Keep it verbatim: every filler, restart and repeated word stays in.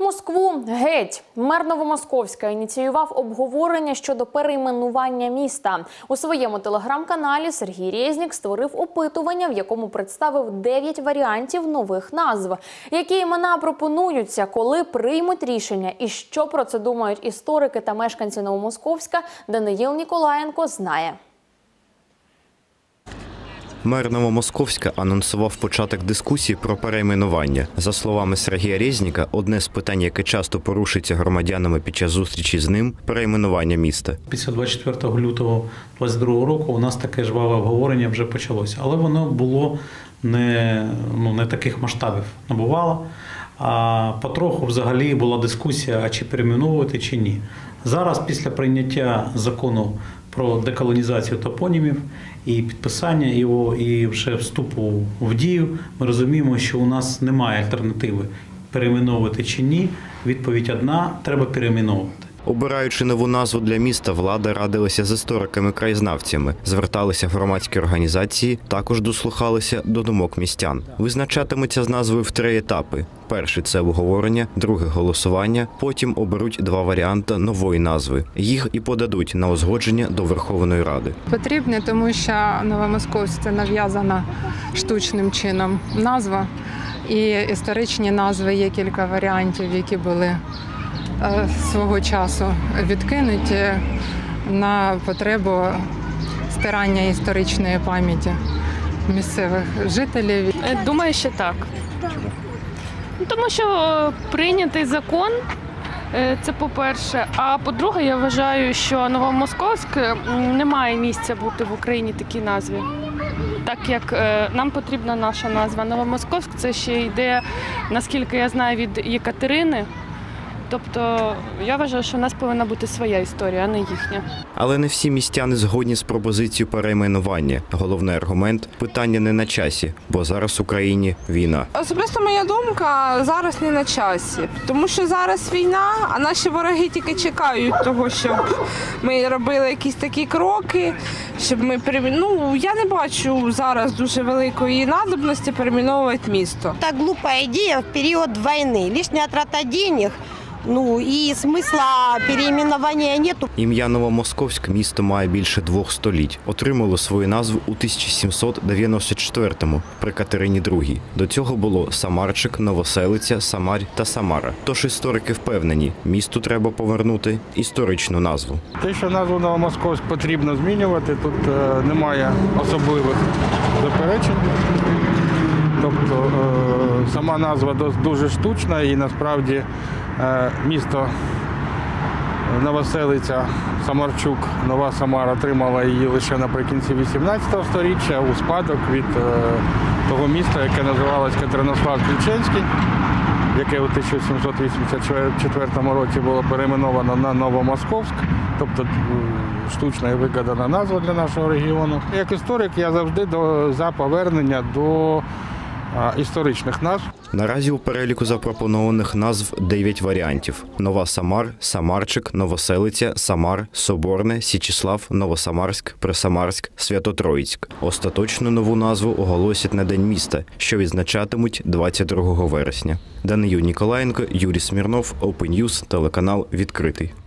Москву геть. Мер Новомосковська ініціював обговорення щодо перейменування міста. У своєму телеграм-каналі Сергій Резнік створив опитування, в якому представив дев'ять варіантів нових назв. Які імена пропонуються, коли приймуть рішення і що про це думають історики та мешканці Новомосковська, Даниїл Ніколаєнко знає. Мер Новомосковська анонсував початок дискусії про перейменування. За словами Сергія Резніка, одне з питань, яке часто порушується громадянами під час зустрічі з ним – перейменування міста. Після двадцять четвертого лютого двадцять другого року у нас таке жваве обговорення вже почалося. Але воно було не, ну, не таких масштабів набувало. А потроху взагалі була дискусія, а чи перейменовувати, чи ні. Зараз, після прийняття закону про деколонізацію топонімів і підписання його, і вже вступу в дію, ми розуміємо, що у нас немає альтернативи перейменовувати чи ні. Відповідь одна – треба перейменовувати. Обираючи нову назву для міста, влада радилася з істориками-краєзнавцями, зверталися в громадські організації, також дослухалися до думок містян. Визначатиметься з назвою в три етапи. Перший – це обговорення, друге – голосування, потім оберуть два варіанти нової назви. Їх і подадуть на узгодження до Верховної Ради. Потрібне, тому що Новомосковськ – це нав'язана штучним чином назва. І історичні назви є кілька варіантів, які були свого часу відкинуті на потребу стирання історичної пам'яті місцевих жителів. Думаю, що так. Тому що прийнятий закон, це по-перше. А по-друге, я вважаю, що Новомосковськ не має місця бути в Україні такій назві. Так як нам потрібна наша назва. Новомосковськ – це ще йде, наскільки я знаю, від Єкатерини. Тобто, я вважаю, що в нас повинна бути своя історія, а не їхня. Але не всі містяни згодні з пропозицією перейменування. Головний аргумент – питання не на часі, бо зараз в Україні війна. Особисто моя думка – зараз не на часі. Тому що зараз війна, а наші вороги тільки чекають того, щоб ми робили якісь такі кроки, щоб ми перейменували. Ну, я не бачу зараз дуже великої надобності перейменовувати місто. Це глупа ідея в період війни. Лишня трата денег. Ну і смисла перейменування нету. Ім'я Новомосковськ місто має більше двох століть. Отримало свою назву у тисяча сімсот дев'яносто четвертому при Катерині другій. До цього було Самарчик, Новоселиця, Самарь та Самара. Тож історики впевнені, місту треба повернути історичну назву. Те, що назву Новомосковськ потрібно змінювати, тут е, немає особливих заперечень. Тобто е, сама назва дуже штучна і насправді е, місто Новоселиця, Самарчук, Нова Самара отримала її лише наприкінці вісімнадцятого сторіччя у спадок від е, того міста, яке називалось Катеринослав-Ключенський, яке у тисяча сімсот вісімдесят четвертому році було перейменовано на Новомосковськ, тобто штучна і вигадана назва для нашого регіону. Як історик я завжди до, за повернення до історичних назв. Наразі у переліку запропонованих назв дев'ять варіантів. Нова Самар, Самарчик, Новоселиця, Самар, Соборне, Січеслав, Новосамарськ, Пресамарськ, Свято-Троїцьк. Остаточну нову назву оголосять на День міста, що відзначатимуть двадцять другого вересня. Даниїл Ніколаєнко, Юрій Смірнов, Open News, телеканал «Відкритий».